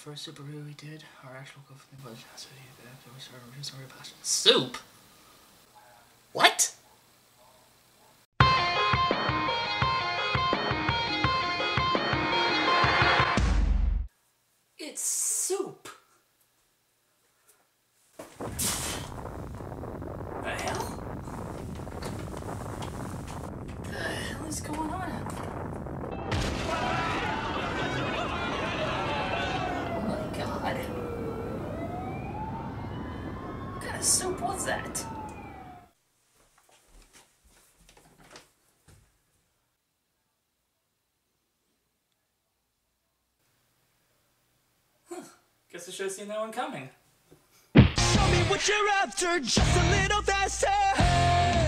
first super review we did, our actual thing was soup? What? It's soup. The hell? The hell is going on? God. What kind of soup was that? Huh. Guess I should have seen that one coming. Show me what you're after, just a little faster.